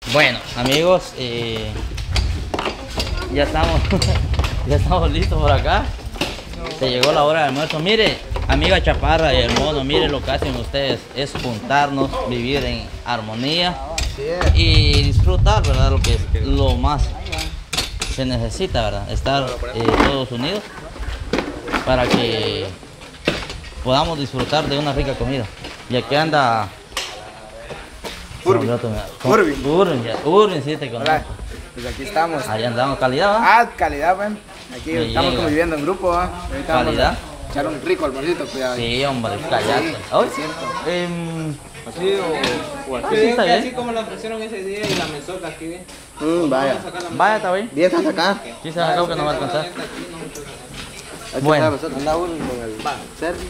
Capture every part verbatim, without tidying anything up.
Bueno, amigos, eh, ya estamos, ya estamos listos por acá. Se llegó la hora del almuerzo. Mire, amiga Chaparra y el mono, mire lo que hacen ustedes es juntarnos, vivir en armonía y disfrutar, ¿verdad? Lo que es lo más se necesita, ¿verdad? Estar eh, todos unidos para que podamos disfrutar de una rica comida. Y aquí anda Urbi. Urbi. Urbi, Urbi, sí te conozco. Pues aquí estamos. Ahí andamos, calidad, ¿va? Ah, calidad, ven. Aquí Me estamos llega. conviviendo en grupo, ¿va? Ahorita vamos Calidad. a echar un rico almuerzo, cuidado. Sí, hombre, cállate. Sí, Ay, siento. em, Así o, o así. Sí, está que bien. así como la ofrecieron ese día y la mesota aquí. ¿eh? Mm, vaya. Vamos a sacar la vaya, está bien. Bien, estás acá. Sí, se acabó que no va a alcanzar. mesota aquí, no mucho. Bueno. Anda uno con el servicio.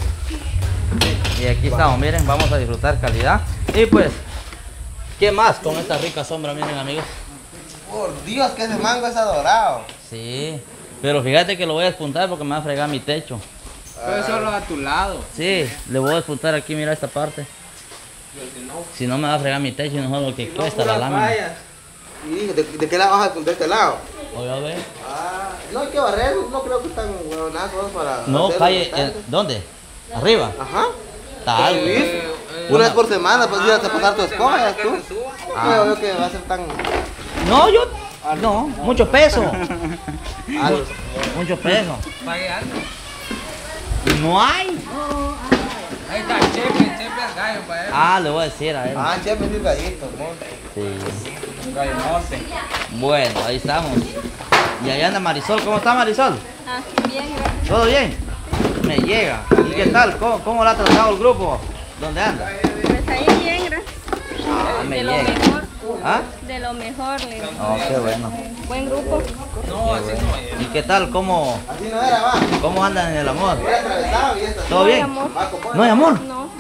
Y aquí estamos, miren, vamos a disfrutar calidad. Y pues, ¿qué más con esta rica sombra, miren, amigos? Por Dios, que ese mango es adorado. Sí, pero fíjate que lo voy a despuntar porque me va a fregar mi techo. Pero solo a tu lado. Sí, le voy a despuntar aquí, mira esta parte. Si no me va a fregar mi techo y no es lo que cuesta la lámina. ¿Y de, de qué lado vas a de este lado? Oiga, a ver. Ah, no hay que barrer, no creo que están huevonazos para. No, hacer calle, bastante. eh, ¿dónde? ¿Arriba? Ajá. Está algo. Eh, Una vez por semana, pues ir a pasar tu escoba, ya tú. que se suba. No creo yo que va a ser tan. No, yo, no, mucho peso. algo. Mucho peso. Pague algo. No hay. Ahí está, chepe, chepe al gallo para él. Ah, le voy a decir a él. Ah, che, me dio gallito, monte. Sí. Gallo norte. Bueno, ahí estamos. Y ahí anda Marisol. ¿Cómo está Marisol? Ah, bien, gracias. ¿Todo bien? Me llega. ¿Y qué tal? ¿Cómo, cómo la ha tratado el grupo? ¿Dónde anda? Pues ahí bien, gracias. Ah, me De lo llega. mejor. ¿Ah? De lo mejor, le digo. Oh, qué bueno. Buen grupo. No, así no es. ¿Y qué tal? ¿Cómo, Así no era, va. cómo andan en el amor? Era atravesado y esta. ¿Todo No hay bien? amor. ¿No hay amor? No.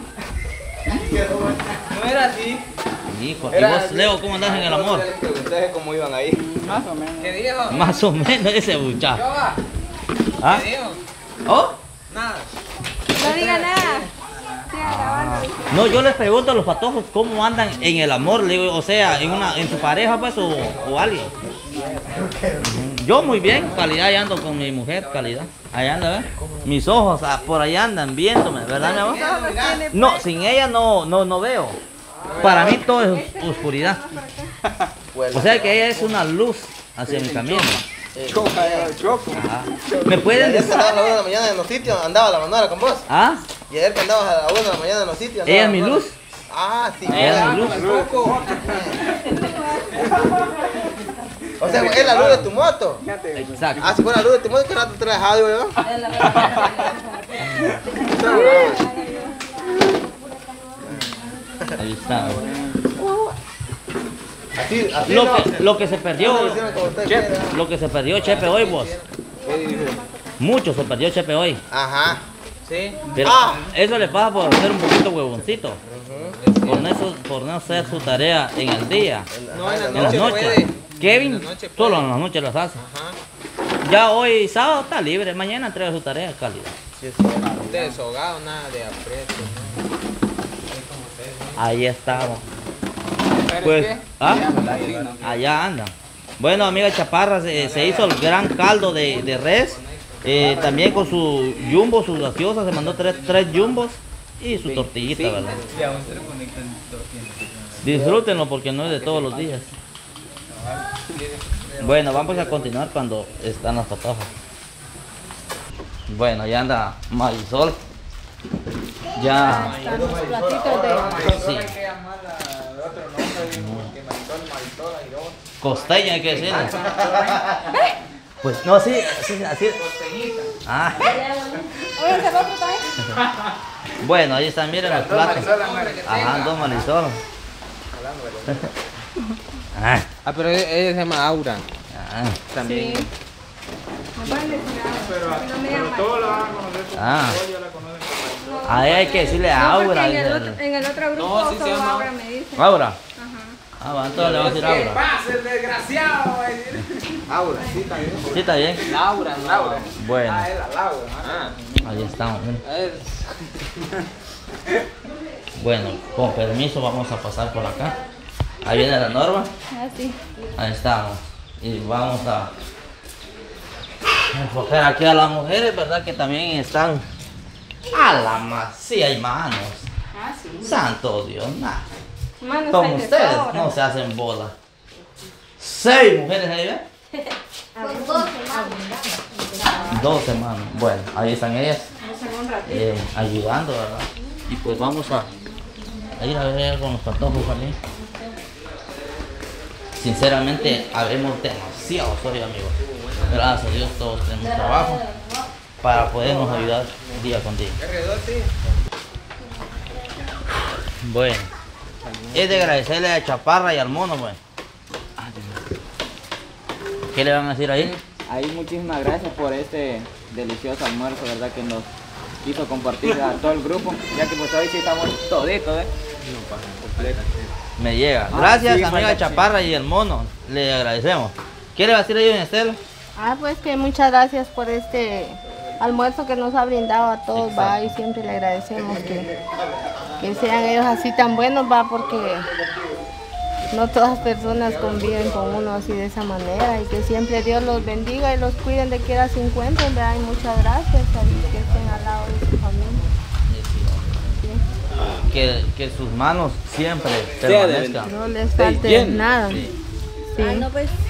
No era así. Hijo, ¿y vos, Leo, cómo andas en el amor? Les pregunté cómo iban ahí. Más o menos. ¿Qué dijo? Más o menos ese muchacho. ¿Qué va? ¿Ah? ¿Qué dijo? ¿Oh? Nada. No diga nada. Siga grabando. No, yo les pregunto a los patojos cómo andan en el amor, le digo, o sea, en una, en su pareja pues o, o alguien. Yo muy bien, calidad, ahí ando con mi mujer, calidad. Ahí anda, ¿ves? Mis ojos ah, por ahí andan viéndome, ¿verdad, mi amor? No, sin ella no, no, no veo. Para mí todo es os- oscuridad. O sea que ella es una luz hacia mi camino. Choca, eh, choco. Ajá. ¿Me pueden Ayer que decir? andaba a la una de la mañana en los sitios, andaba la manera con vos. ¿Ah? Y ayer que andabas a la una de la mañana en los sitios. ¿Ella es andaba mi la luz? Ah, sí. Ella es mi luz. O sea, es la luz de tu moto. Exacto. Ah, si fuera la luz de tu moto, ¿qué rato te la dejaba, digo yo? Ahí está. Así, así Lo no. que, lo que se perdió, No, hicieron como usted Chepe, quiera. lo que se perdió Chepe hoy, vos. Mucho se perdió Chepe hoy. Ajá. Sí. Pero Ah. eso le pasa por ser un poquito huevoncito. Por no, eso- por no hacer su tarea en el día. No, en la En las noche noches. puede. Kevin En la noche solo puede. en las noches las hace. Ajá. Ya hoy sábado está libre, mañana entrega su tarea calidad. De deshogado, nada de aprieto. Ahí estamos. ¿Pero Pues, qué? ¿ah? Allá andan. Bueno, amiga Chaparra, se, se hizo el gran caldo de, de res. eh, también con su jumbo, sus gaseosas, se mandó tres, tres jumbos y su tortillita, ¿verdad? Disfrútenlo porque no es de todos los días. Bueno, vamos a continuar cuando están las patojas. Bueno, ya anda Marisol. Ya. Están los platitos de... Sí. Costeña hay que decirle. Pues no, sí, así, así. Ah, Oye, ¿se va a también? bueno, ahí están, miren los platos. Ajá, dos Marisol. Ah, Ah, pero ella ella se llama Aura. ah, También. Sí. Me pueden decir algo. No me llaman. ah. Ahí hay que decirle a No, porque Aura. en el, dice otro, el- en el otro grupo No, sí se solo llama. Aura me dice. Aura. Ajá. Ah, va, entonces le vamos a decir Aura. pase, desgraciado! Aura, sí, está bien. Sí, está bien. Laura, Laura. Bueno, Ah, es la Laura. Ah, ahí estamos. miren. a ver. Bueno, con permiso vamos a pasar por acá. Ahí viene la Norma. Ah, sí. Ahí estamos. Y vamos a enfocar aquí a las mujeres, ¿verdad? Que también están a la más. Sí, hay manos. Ah, sí. Santo Dios, nada. Manos Como hay de ustedes sobra. no se hacen bola. Seis mujeres ahí, ¿ven? Dos semanas. Bueno, ahí están ellas. Vamos a hacer un ratito. eh, ayudando, ¿verdad? Y pues vamos a, a ir a ver con los patojos también. Sinceramente, habemos demasiados hoy, amigos. Gracias a Dios, todos tenemos trabajo para podernos ayudar día con día. Bueno, es de agradecerle a Chaparra y al Mono, pues. ¿Qué le van a decir ahí? Ahí muchísimas gracias por este delicioso almuerzo, ¿verdad? Que nos quiso compartir a todo el grupo, ya que pues hoy sí estamos toditos, ¿eh? Me llega. Ah, Gracias, sí, amiga falta- Chaparra y el Mono. Le agradecemos. ¿Qué le va a decir a ellos, Estela? Ah, pues que muchas gracias por este almuerzo que nos ha brindado a todos, Exacto. va, y siempre le agradecemos que, que sean ellos así tan buenos, va, porque no todas las personas conviven con uno así de esa manera, y que siempre Dios los bendiga y los cuide donde quiera se encuentren, ¿verdad? Y muchas gracias, ahí que estén al lado de su familia. Sí. Que, que sus manos siempre Sea de permanezcan. No les falte bien. nada. Sí. Sí. Ah, no, pues.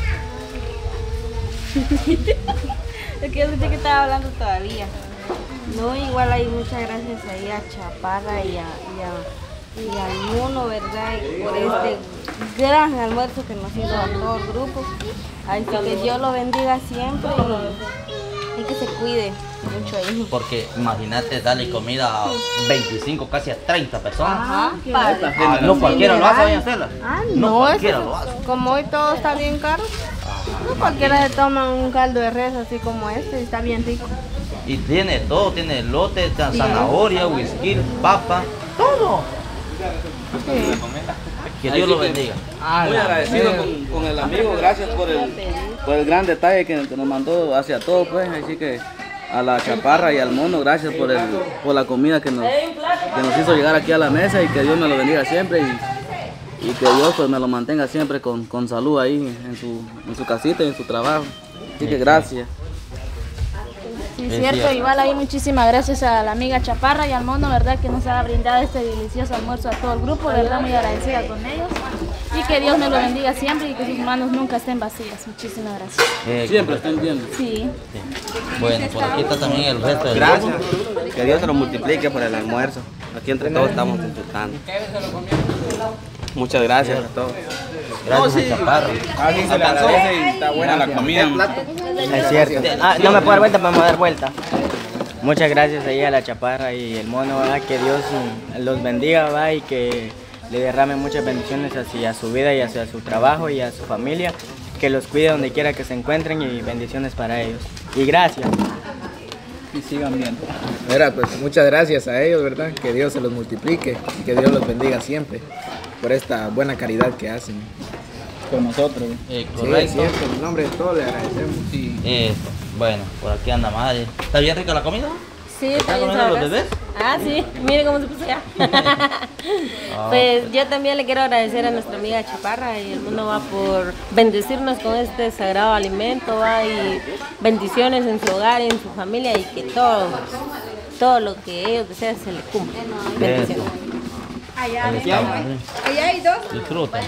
Es que yo pensé que estaba hablando todavía. No, igual hay muchas gracias ahí a Chaparra y a, y a, y al Mono, ¿verdad? Y por este gran almuerzo que nos hizo a todo el grupo. Así que Dios lo bendiga siempre y, y que se cuide mucho ahí. Porque imagínate darle comida a veinticinco, casi a treinta personas. Ajá, Ah, no cualquiera lo hace, doña Estela. Ah, No no, cualquiera eso- lo hace. como hoy todo está bien caro, no cualquiera se toma un caldo de res así como este y está bien rico. Y tiene todo, tiene elote, ta- zanahoria, whisky, papa, todo. Sí. Que Dios lo bendiga. Muy agradecido con, con el amigo, gracias por el, por el gran detalle que, que nos mandó hacia todos, pues, así que a la Chaparra y al Mono, gracias por, el, por la comida que nos, que nos hizo llegar aquí a la mesa, y que Dios me lo bendiga siempre, y, y que Dios pues me lo mantenga siempre con, con salud ahí en su, en su casita y en su trabajo. Así que gracias. Sí, Es cierto, cierto. igual ahí muchísimas gracias a la amiga Chaparra y al Mono, ¿verdad? Que nos ha brindado este delicioso almuerzo a todo el grupo, ¿verdad? Muy agradecida con ellos. Y que Dios me lo bendiga siempre y que sus manos nunca estén vacías. Muchísimas gracias. Eh, Siempre estén bien. Sí. sí. Bueno, por aquí está también el resto del Gracias. grupo. Que Dios se lo multiplique por el almuerzo. Aquí entre todos estamos disfrutando. Muchas gracias a todos. Gracias a Chaparra. Así se le agradece y está buena la comida. Es cierto. Ah, no me puedo dar vuelta, podemos dar vuelta. Muchas gracias ahí a la Chaparra y el Mono, ¿verdad? Que Dios mm, los bendiga, ¿va? Y que le derrame muchas bendiciones hacia su vida y hacia su trabajo y a su familia. Que los cuide donde quiera que se encuentren y bendiciones para ellos. Y gracias. Y sigan bien. Mira, pues muchas gracias a ellos, ¿verdad? Que Dios se los multiplique y que Dios los bendiga siempre por esta buena caridad que hacen. Con nosotros. Eh, Sí, correcto. siempre, en nombre de todos le agradecemos. Sí. Eso. Bueno, por aquí anda madre. ¿Está bien rica la comida? Sí, está ¿Están bien comiendo los sabroso. bebés? Ah, sí, mire cómo se puso ya. Pues yo también le quiero agradecer a nuestra amiga Chaparra y el Mundo va por bendecirnos con este sagrado alimento, va, y bendiciones en su hogar, en su familia, y que todo, todo lo que ellos desean se les cumpla. Bendiciones. Allá, Ahí está, madre. allá hay dos. Disfruten.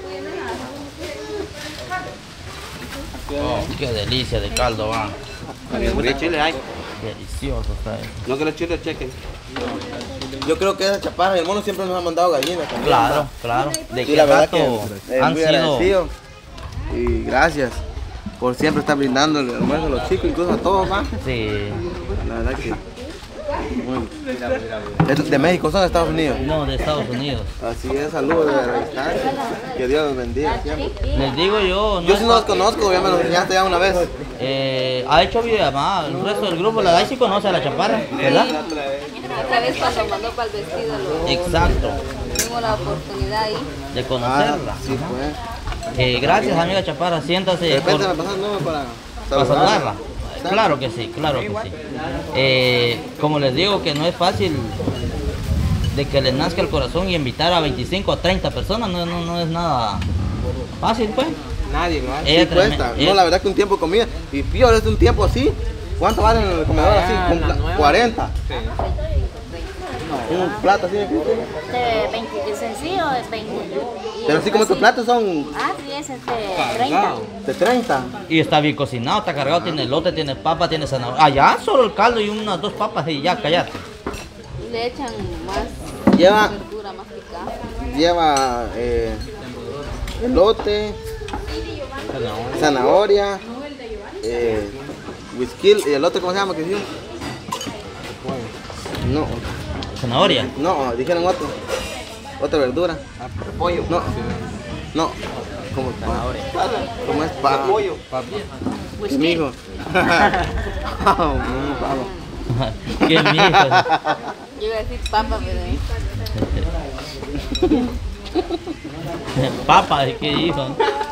Oh, qué delicia de caldo va. ¿Qué chile hay? Delicioso está eso. No que los chiles chequen. Yo creo que esa Chaparra y el Mono siempre nos han mandado gallinas también. Claro, claro. De Sí, qué la verdad rato que eh, han muy sido. agradecido y gracias por siempre estar brindando el almuerzo a los chicos, incluso a todos, ¿va? Sí. La verdad que muy- ¿Es de México son de Estados Unidos? No, de Estados Unidos. Así es, saludos de la distancia. Que Dios los bendiga siempre. Les digo yo, no Yo es sí no los fácil. conozco, ya me los enseñaste ya una vez. Eh, ha hecho videollamada, el resto del grupo, la sí conoce a la Chaparra, ¿verdad? Otra vez cuando mandó para el vestido, lo, Exacto, tuvimos la oportunidad ahí. de conocerla. Ah, sí, pues. Eh, gracias, amiga Chaparra, De siéntase repente por- me pasas el número para para saludarla. Claro que sí, claro que sí. Eh, como les digo que no es fácil de que les nazca el corazón y invitar a veinticinco a treinta personas no, no, no es nada fácil, pues. Nadie lo hace. Sí Ella cuesta. treme- ella- No, la verdad que un tiempo de comida. Y peor es un tiempo así. ¿Cuánto vale en el comedor así? Ah, Con la pla- nueva. cuarenta. Sí. Un plato así de Cristo. De veinte, de sencillo de veinte. Y Pero así como estos así- platos son Ah, sí, es este treinta. Cargado. de treinta. Y está bien cocinado, está cargado, tiene elote, tiene papa, tiene zanahoria. Allá solo el caldo y unas dos papas y ya, cállate. Y le echan más Lleva, verdura, más picada. lleva eh, elote, zanahoria, eh, whisky y el otro, ¿cómo se llama? ¿Qué dijeron? No, Zanahoria. no, dijeron otro. Otra verdura. Pollo. No, no. ¿Cómo zanahoria? ¿Cómo es? Pa pollo. ¿Qué mijo? Qué mijo. Yo iba a decir papa, pero ¿eh? Papa, ¿qué hijo?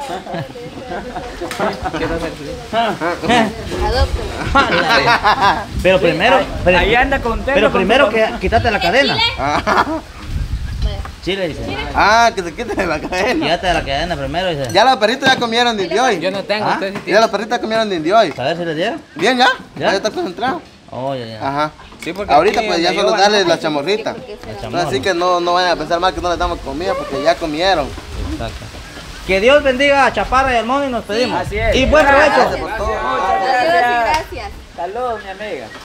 Adóptalo. Pero primero, pero, Ahí anda contento. pero con primero su- que quítate la cadena. Ah, Chile dice. ah, que se quite la cadena. Quítate la cadena primero dice. Ya los perritos ya comieron de Yo hoy. no tengo, ¿Ah? ustedes sí Ya tienen. los perritos ya comieron de hoy. A ver si les dieron. Bien, ya. ¿Ya? Ya está concentrado. Oh, ya, ya. Ajá. Sí, porque Ahorita aquí pues ya donde solo yo darles ando- la chamorrita. La chamorra. Así que no, no vayan a pensar mal que no les damos comida porque ya comieron. Exacto. Que Dios bendiga a Chaparra y al Mono y nos pedimos. Así es. Y buen provecho. Gracias por todo. Adiós y gracias. Saludos, mi amiga.